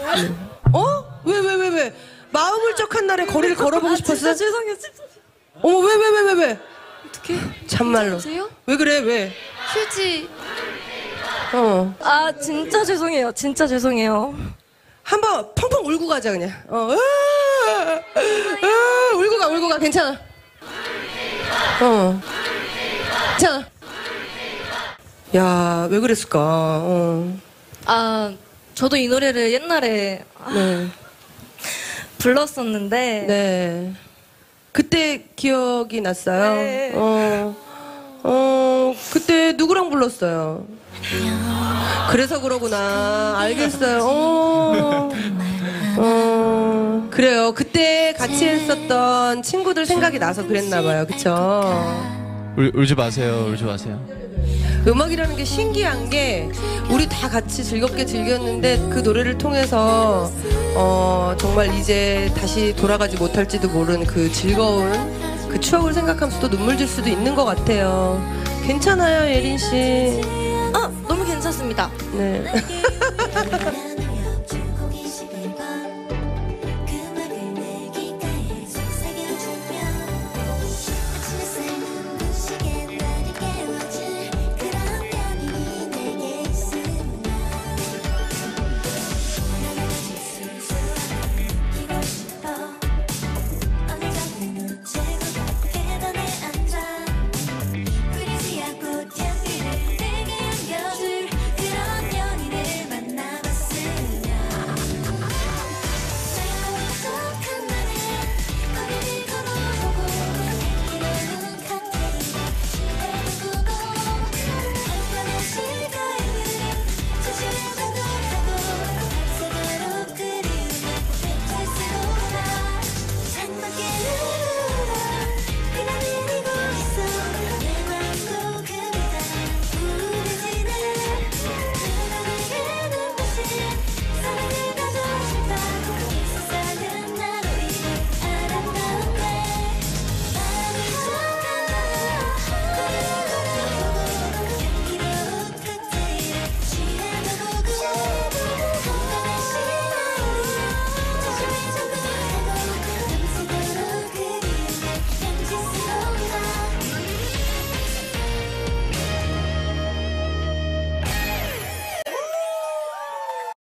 어? 왜? 마음 울적한 날에 거리를 걸어보고 싶었어? 진짜 죄송해요, 진짜. 어머, 왜? 어떻게? 참말로. 괜찮으세요? 왜 그래, 왜? 휴지. 아, 진짜 죄송해요. 진짜 죄송해요. 한번 펑펑 울고 가자, 그냥. 울고 가, 괜찮아. 괜찮아. 야, 왜 그랬을까? 저도 이 노래를 옛날에 네. 불렀었는데. 네. 그때 기억이 났어요. 네. 그때 누구랑 불렀어요? 그래서 그러구나. 알겠어요. 그래요. 그때 같이 했었던 친구들 생각이 나서 그랬나봐요. 그쵸? 울지 마세요. 음악이라는 게 신기한 게 우리 다 같이 즐겁게 즐겼는데 그 노래를 통해서 정말 이제 다시 돌아가지 못할지도 모르는 그 즐거운 그 추억을 생각하면서 또 눈물 질 수도 있는 것 같아요. 괜찮아요, 예린 씨. 너무 괜찮습니다. 네.